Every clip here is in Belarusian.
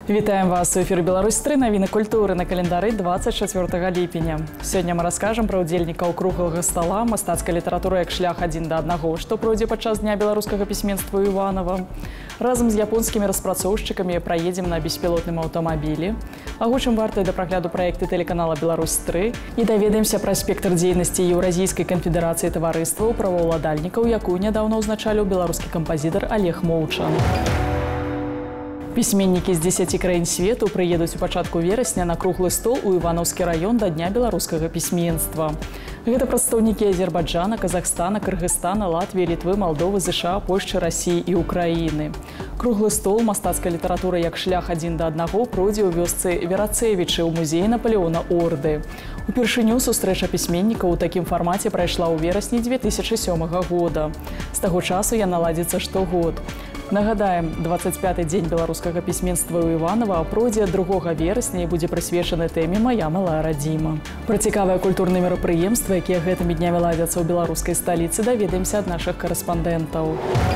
Вітаем вас у эфіры Беларусь-3, навіны культуры на календары 24 ліпеня. Сёння мы раскажам пра ўдзельнікаў круглага стала мастацкай літаратуры як шлях адзін да аднаго, што пройдзе падчас дня беларускага пісьменства ў Іванова. Разам з японскімі распрацоўшчыкамі праедзем на беспілотным аўтамабілі. Агучым вартыя да прагляду праекты тэлеканала Беларусь-3 і даведаемся пра спектр дзейнасці Еўразійскай канфедэрацыі таварыстваў праваўладальнікаў, якую нядаўна ўзначаліў беларускі кампазітар Олег Моўчан. Пісьменнікі з 10 краін свету прыедуць у пачатку верасня на круглы стол у Іванаўскі раён да Дня беларускага пісьменства. Гэта прадстаўнікі Азербайджана, Казахстана, Кыргызстана, Латвіі, Літвы, Малдовы, ЗША, Польшчы, Расіі і Украіны. Круглы стол мастацкай літаратуры як шлях адзін да аднаго пройдзе ў вёсцы Верацевічы ў музеі Наполеона Орды. Упершыню сустрэча пісьменнікаў у такім фармаце прайшла ў верасні 2007 года. З таго часу яна ладзіцца штогод. Нагадаем, 25-й дзень беларускага пісьменства ў Іванова пройдзе 2 верасня і будзе прысвечаны тэме «Мая малая радзіма». Пра цікавыя культурныя мерапрыемствы, якія гэтымі днямі ладзяцца ў беларускай сталіцы, даведаемся ад нашых карэспандэнтаў.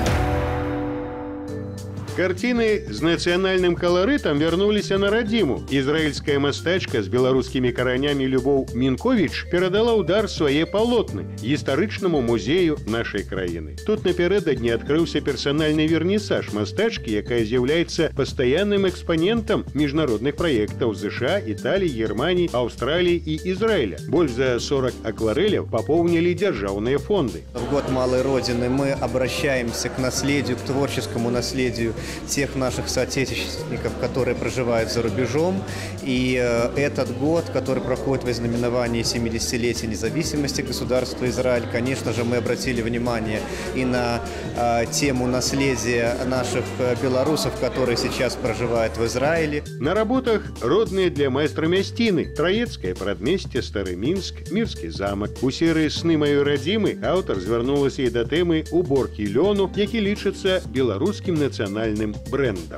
Картины с национальным колоритом вернулись на родиму. Израильская мастачка с белорусскими коронями Любоў Мінковіч передала удар своей полотны историчному музею нашей краины. Тут напередодні открылся персональный вернисаж мастачки, якая является постоянным экспонентом международных проектов США, Италии, Германии, Австралии и Израиля. Больше за 40 акварелей пополнили державные фонды. В год Малой Родины мы обращаемся к наследию, к творческому наследию тех наших соотечественников, которые проживают за рубежом. И этот год, который проходит в ознаменовании 70-летия независимости государства Израиль, конечно же, мы обратили внимание и на тему наследия наших белорусов, которые сейчас проживают в Израиле. На работах родные для майстра мясціны: Траецкое прадмесце, Стары Мінск, Мірскі замак. У серыі «Сны маёй радзімы» аўтар звярнулася і да тэмы уборкі лёну, які лічыцца беларускім нацыянальным брендом.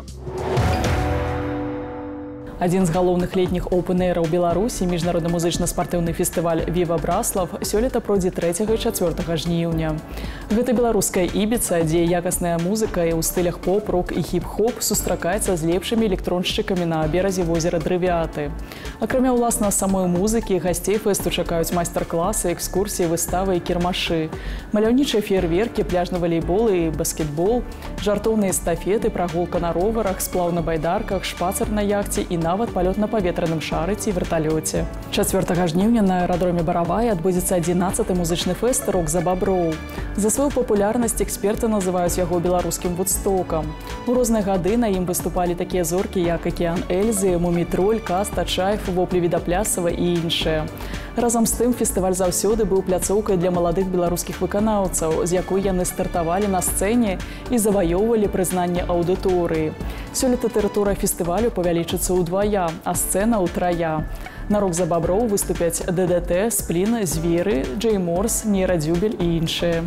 Адзін з галоўных летніх оўпэн-эйраў Беларусі, міжнародны музычна-спартыўны фестываль «Віва Браслав» сёлета пройдзе 3 і 4 жніўня. Гэта беларуская Ібіца, дзе якасная музыка і ў стылях поп, рок і хіп-хоп сустракаецца з лепшымі электроншчыкамі на беразе возера Дрывяты. Акрамя ўласна самой музыкі, гасцей фэсту чакаюць майстар-класы, экскурсіі, выставы і кірмашы. Маляўнічыя феерверкі, пляжны валейбол і баскетбол, жартоўныя эстафеты, прагулка на роварах, сплаў на байдарках, шпацыр на яхце і нават палёт на паветраным шары ці верталёце. 4 жніўня на аэрадроме Баравай адбудзецца 11-ы музычны фэст «Рок за баброў». За сваю папулярнасць эксперты называюць яго беларускім вудстокам. У розныя гады на ім выступалі такія зоркі, як Акіян Эльзы, Мумітроль, Каста, Чайф, Воплі Відаплясава і іншыя. Разам з тым, фестываль заўсёды быў пляцоўкай для маладых беларускіх выканаўцаў, з якой яны стартавалі на сцэне і заваёўвалі прызнанне аўдыторыі. Сёлета тэрыторыя фестывалю павялічыцца ўдвая, а сцэна ўтрая. На «Рок за баброў» выступяць ДДТ, Сплін, Звері, Джей Морс, Нейрадзюбель і іншыя.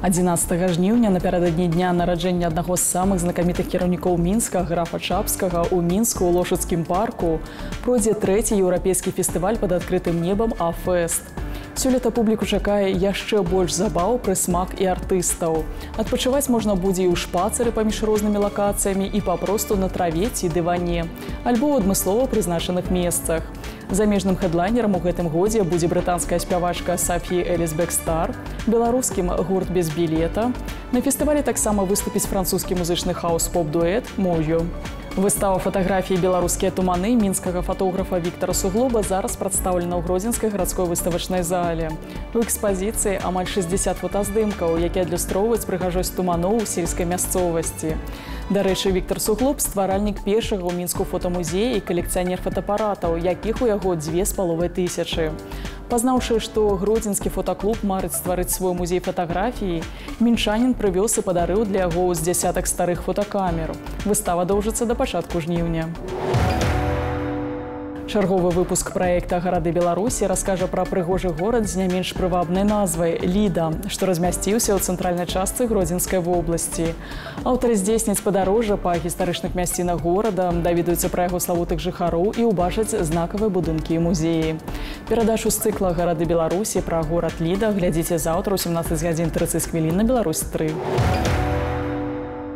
11 жніўня, напярэдадні дня нараджэння аднаго з самых знакамітых кіраўнікоў Мінска, графа Чапскага, у Мінску ў Лошадскім парку пройдзе 3-й еўрапейскі фестываль пад адкрытым небам «А-фэст». Сёлета публіку чакае яшчэ больш забаў, прысмак і артыстаў. Адпачываць можна будзе і ў шпацыры паміж рознымі лакацыямі, і папросту на траве ці дыване, альбо ў адмыслова прызначаных месцах. Замежным хедлайнерам у гэтым годзе будзе брытанская спявачка Сафі Эліс Бэкстар, беларускім гурт без білета. На фестывалі таксама выступіць французскі музычны хаус-поп-дуэт «Мою». Выстава фатаграфіі «Беларускія туманы» мінскага фатографа Віктара Суглоба зараз прадстаўлена ў Гродзенскай гарадской выставачнай зале. У экспазіцыі амаль 60 фотаздымкаў, якія адлюстроўваюць прыгажосць туманоў у сельскай мясцовасці. Дарэчы, Віктар Суглоб – стваральнік першага ў Мінску фотамузея і калекцыянер фотаапаратаў, якіх у яго 2500. Пазнаўшы, што гродзенскі фотаклуб марыць стварыць свой музей фатаграфіі, мінчанін прывёз і падарыў для яго з дзясятак старых фотакамер. Выстава доўжыцца да пачатку жніўня. Чарговы выпуск праекта «Гарады Беларусі» раскажа пра прыгожы горад з не менш прывабнай назвай «Ліда», што размясціўся ў цэнтральнай частцы Гродзенскай вобласці. Аўтары здзейсняць падарожжа па гістарычных мясцінах горада, даведаюцца пра яго славутых жыхароў і ўбачаць знакавыя будынкі і музеі. Перадачу з цыкла «Гарады Беларусі» пра горад Ліда глядзіце заўтра ў 17:30 на Беларусь-3.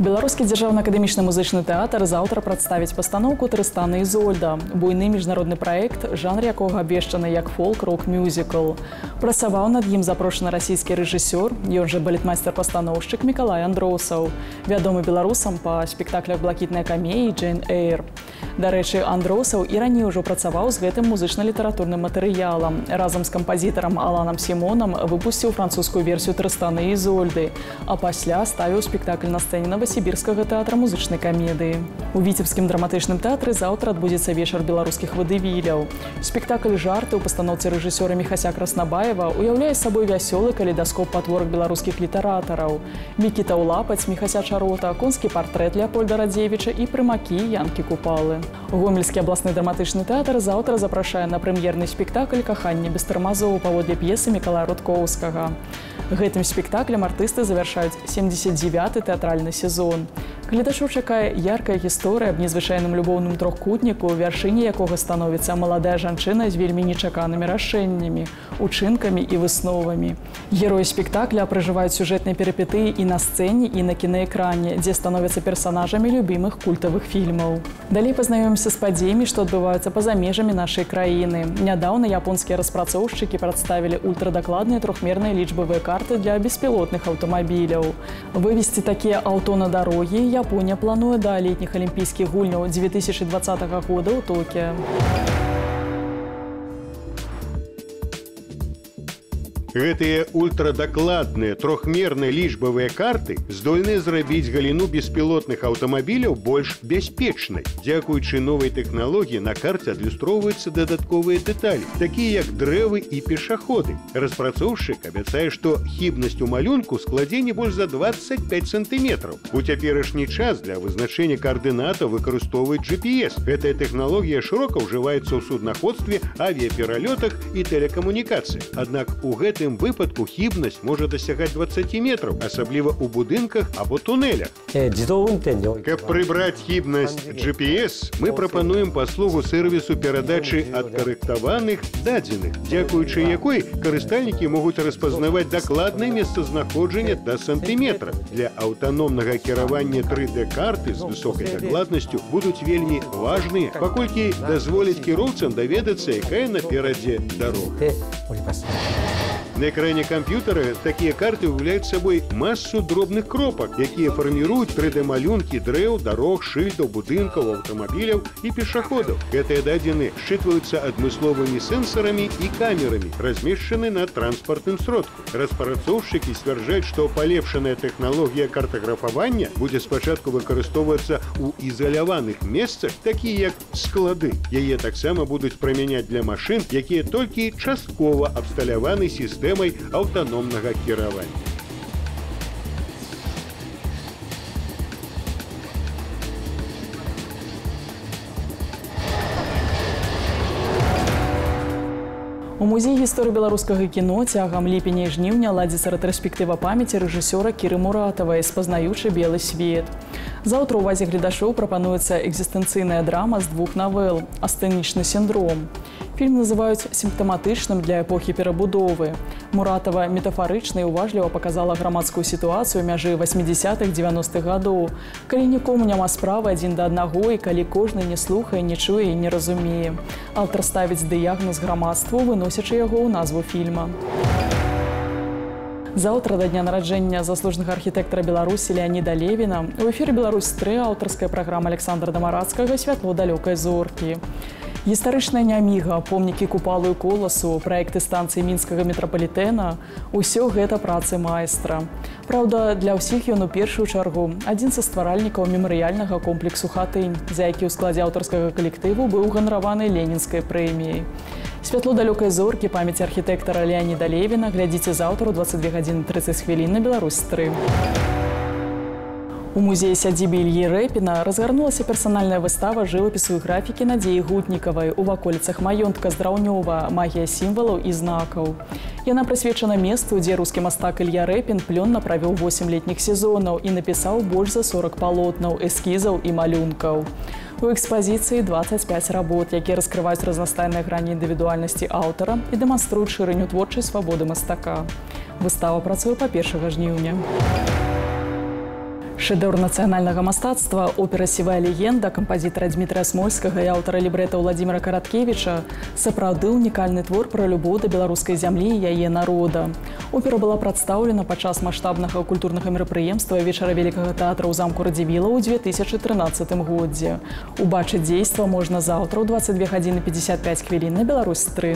Беларускі дзяржаўна-акадэмічны музычны тэатр заўтра прадставіць пастаноўку «Трыстан і Ізольда» – буйны міжнародны праект, жанр якога абвешчаны як фолк-рок-мюзікл. Працаваў над ім запрошаны расійскі рэжысёр, ён жа балетмайстар-пастаноўшчык Мікалай Андроусаў, вядомы беларусам па спектаклях «Блакітная камея» і «Джейн Эйр». Дарэчы, Андроусаў і раней ужо працаваў з гэтым музычна-літаратурным матэрыялам. Разам з кампазітарам Аланам Сімонам выпусціў французскую версію «Трыстана і Ізольды», а пасля ставіў спектакль на сцэне Новосибирскага тэатра музычнай камедыі. У Віцебскім драматычным тэатры заўтра адбудзецца вечар беларускіх вадывіляў. Спектакль «Жарты» ў пастаноўцы рэжысёра Міхася Краснабаева уяўляе сабой вясёлы калейдаскоп патворак беларускіх літаратараў. Мікіта Улапаць, Міхася Чарота, конскі партрэт Леапольда Радзевіча і прымакі Янкі Купалы. Гомельскі абласны драматычны тэатр заўтра запрашае на прэм'ерны спектакль «Каханне без тармазоў» паводле п'есы Мікалая Рудкоўскага. Гэтым спектаклем артысты завяршаюць 79-й тэатральны сезон. Гледачоў чакае яркая гісторыя аб незвычайным любоўным трохкутніку, вяршыні якога становіцца маладая жанчына з вельмі нечаканымі рашэннямі, учынкамі і высновамі. Героі спектакля пражываюць сюжэтныя перыпетыі і на сцэне, і на кінаэкране, дзе становяцца персанажамі любімых культавых фільмаў. Далей пазнаёмімся з падзеямі, што адбываюцца па-за межамі нашай краіны. Нядаўна японскія распрацоўшчыкі прадставілі ультрадакладныя трохмерныя лічбавыя карты для беспілотных аўтамабіляў. Вывесці такія аўто на дарогі Японія плануе да летніх алімпійскіх гульняў 2020 года ў Токіа. Гэтыя ультрадакладныя трохмерныя лічбавыя карты здольныя зрабіць галіну беспілотных аўтамабіляў больш бяспечнай. Дзякуючы новай тэхналогіі на карце адлюстроўваюцца дадатковыя дэталі, такія як дрэвы і пешаходы. Распрацоўшчык абяцае, што хібнасць у малюнку складзе не больш за 25 сантыметраў. У цяперашні час для вызначэння каардынатаў выкарыстоўваюць GPS. Гэтая тэхналогія шырока ўжываецца ў суднаходстве, авіяпералётах і тэлекамунікацыях. Аднак у гэтым выпадку хібнасць можа дасягаць 20 метраў, асабліва ў будынках або тунелях. Каб прыбраць хібнасць GPS, мы прапануем паслугу сэрвісу перадачы адкарэктаваных дадзеных, дзякуючы якой карыстальнікі могуць распазнаваць дакладнае месцазнаходжанне да сантыметра. Для аўтаномнага кіравання 3D-карты з высокай дакладнасцю будуць вельмі важныя, паколькі дазволяць кіроўцам даведацца, якая наперадзе дарога. На экране камп'ютара такія карты ўяўляюць сабой масу дробных кропак, якія фарміруюць 3D-малюнкі дрэў, дарог, шыльдаў, будынкаў, аўтамабіляў і пешаходаў. Гэтыя дадзеныя счытваюцца адмысловымі сэнсарамі і камерамі, размешчаны на транспартным сродку. Распрацоўшчыкі сцвярджаюць, што палепшаная тэхналогія картаграфавання будзе спачатку выкарыстоўвацца ў ізаляваных месцах, такія як склады. Яе таксама будуць прымяняць для машын, якія толькі часткова абсталяваны сістэмай аўтаномнага кіравання. У музеі гісторыі беларускага кіно цягам ліпеня і жніўня ладзіцца рэтраспектыва памяці рэжысёра Кіры Муратавай «Спазнаючы белы свет». Заўтра ў увазе гледачоў прапануецца экзістэнцыйная драма з двух навел «Астэнічны сіндром». Фільм называюць сімптаматычным для эпохі перабудовы. Муратава метафарычна і уважліва паказала грамадскую сітуацыю мяжы 80-х-90-х гадоў, калі нікому няма справы адзін да аднаго і калі кожны не слухае, не чуе і не разумее. Аўтар ставіць дыягназ грамадству, выносячы яго ў назву фільма. Заўтра да дня нараджэння заслужанага архітэктара Беларусі Леаніда Левіна у эфіры «Беларусь-3» аўтарская праграма Александра Дамарацкага «Святло далёкай зоркі». Гістарычная няміга, помнікі Купалу і Коласу, праекты станцыі мінскага метрапалітэна – усё гэта працы майстра. Праўда, для ўсіх ён у першую чаргу адзін са стваральнікаў мемарыяльнага комплексу «Хатынь», за які ў складзе аўтарскага калектыву быў ганараваны ленінскай прэміяй. «Святло далёкай зоркі» памяці архітэктара Леаніда Левіна глядзіце заўтра ў 22:30 на «Беларусь-3». У музеі сядзібе Ільі Рэпіна разгарнулася персанальная выстава жывапісу і графікі Надзеі Гутнікавай у ваколіцах маёнтка Здраўнёва «Магія сімвалаў і знакаў». Яна прысвечана месту, дзе рускі мастак Ілья Рэпін плённа правёў 8 летніх сезонаў і напісаў больш за 40 палотнаў, эскізаў і малюнкаў. У экспазіцыі 25 работ, якія раскрываюць разнастайныя грані індывідуальнасці аўтара і дэманструюць шырыню творчай свабоды мастака. Выстава працуе па 1 жніўня. Шэдэўр нацыянальнага мастацтва, опера «Сівая легенда» кампазітара Дмітрия Смольскага і аўтара лібрэта Владимира Караткевича сапраўды унікальны твор пра любоў да беларускай зямлі і яе народа. Опера была прадстаўлена падчас маштабнага культурнага мерапрыемства вечара Вялікага тэатра ў замку Радзівіла ў 2013 годзе. Убачыць дзейства можна заўтра ў 22:55 на Беларусь-3.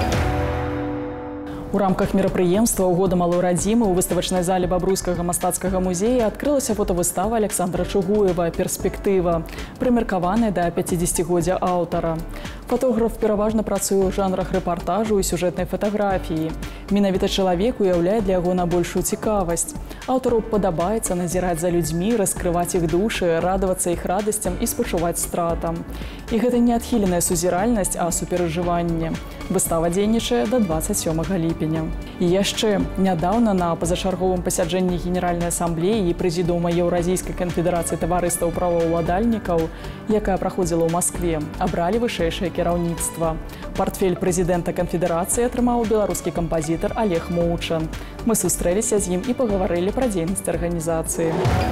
У рамках мерапрыемства ў года малой радзімы ў выставачнай зале бабруйскага мастацкага музея адкрылася фотавыстава Александра Чугуева «Перспектыва», прымеркаваная да 50-годдзя аўтара. Фотограф пераважна працуе ў жанрах рэпартажу і сюжэтнай фатаграфіі. Менавіта чалавек уяўляе для яго на большую цікавасць. Аўтару падабаецца назіраць за людзьмі, раскрываць іх душы, радавацца іх радасцям і спачуваць стратам. І гэта не адхіленая сузіральнасць, а суперажыванне. Выстава дзейнічае да 27 ліпеня. І яшчэ нядаўна на пазачарговым пасяджэнні Генеральнай асамблеі і прэзідыума Еўразійскай канфедэрацыі таварыстаў праваўладальнікаў, якая праходзіла ў Маскве, абралі вышэйшае кіраўніцтва. Партфель прэзідэнта канфедэрацыі атрымаў беларускі кампазітар Олег Моўчан. Мы сустрэліся з ім і пагаварылі пра дзейнасць арганізацыі.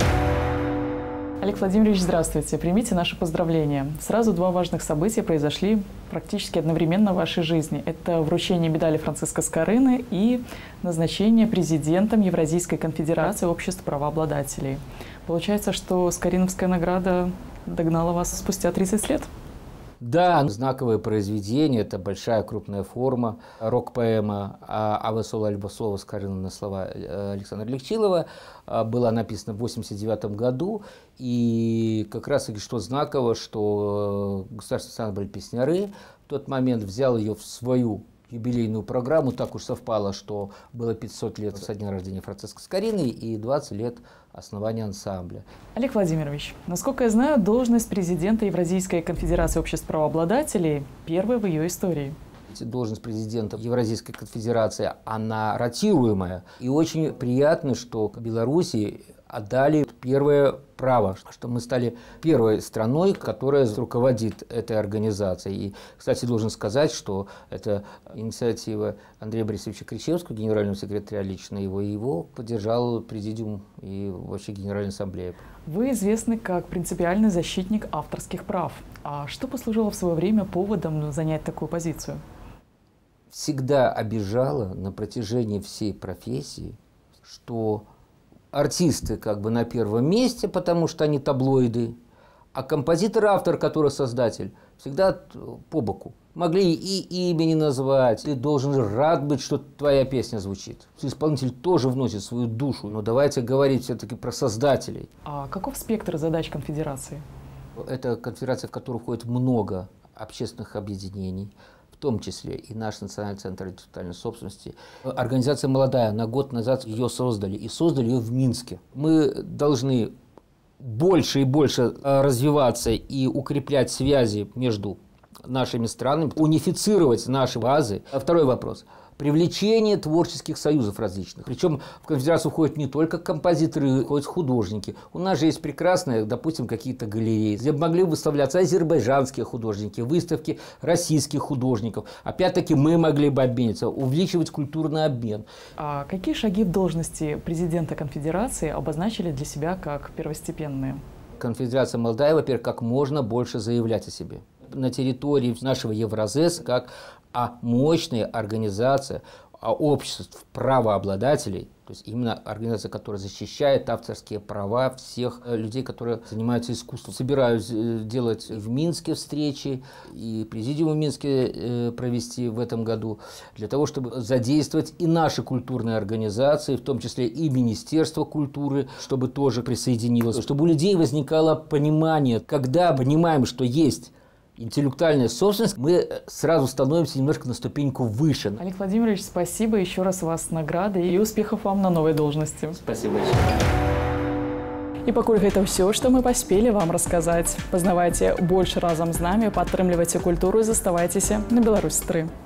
Олег Владимирович, здравствуйте. Примите наши поздравления. Сразу два важных события произошли практически одновременно в вашей жизни. Это вручение медали Франциска Скорыны и назначение президентом Евразийской конфедерации обществ правообладателей. Получается, что Скориновская награда догнала вас спустя 30 лет? Да, знаковое произведение, это большая крупная форма, рок-поэма «Авесола Альбасова» Скорына на слова Александра Легчилова была написана в 1989 году. И как раз таки что знаково, что Государственный ансамбль «Песняры» в тот момент взял ее в свою юбилейную программу. Так уж совпало, что было 500 лет со дня рождения Франциска Скорины и 20 лет основания ансамбля. Олег Владимирович, насколько я знаю, должность президента Евразийской конфедерации обществ правообладателей первая в ее истории. Должность президента Евразийской конфедерации, она ротируемая. И очень приятно, что Беларуси отдали первое право, что мы стали первой страной, которая руководит этой организацией. И, кстати, должен сказать, что это инициатива Андрея Борисовича Кричевского, генерального секретаря лично его поддержал президиум и вообще Генеральная ассамблея. Вы известны как принципиальный защитник авторских прав. А что послужило в свое время поводом занять такую позицию? Всегда обижало на протяжении всей профессии, что артисты как бы на первом месте, потому что они таблоиды, а композитор, автор, который создатель, всегда по боку. Могли и имя не назвать, ты должен рад быть, что твоя песня звучит. Исполнитель тоже вносит свою душу, но давайте говорить все-таки про создателей. А каков спектр задач конфедерации? Это конфедерация, в которую входит много общественных объединений, в том числе и наш Национальный центр интеллектуальной собственности. Организация молодая, на год назад ее создали, и создали ее в Минске. Мы должны больше и больше развиваться и укреплять связи между нашими странами, унифицировать наши базы. Второй вопрос. Привлечение творческих союзов различных. Причем в конфедерацию входят не только композиторы, входят художники. У нас же есть прекрасные, допустим, какие-то галереи, где могли выставляться азербайджанские художники, выставки российских художников. Опять-таки мы могли бы обмениться, увеличивать культурный обмен. А какие шаги в должности президента конфедерации обозначили для себя как первостепенные? Конфедерация молодая, во-первых, как можно больше заявлять о себе. На территории нашего Евразес, как мощная организация обществ правообладателей, то есть именно организация, которая защищает авторские права всех людей, которые занимаются искусством. Собираюсь делать в Минске встречи и президиум в Минске провести в этом году, для того, чтобы задействовать и наши культурные организации, в том числе и Министерство культуры, чтобы тоже присоединилось, чтобы у людей возникало понимание, когда понимаем, что есть интеллектуальная собственность, мы сразу становимся немножко на ступеньку выше. Олег Владимирович, спасибо. Еще раз вас награды и успехов вам на новой должности. Спасибо большое. И пакуль гэта все, что мы поспели вам рассказать. Познавайте больше разом с нами, падтрымлівайце культуру и заставайтесь на Беларусь-3.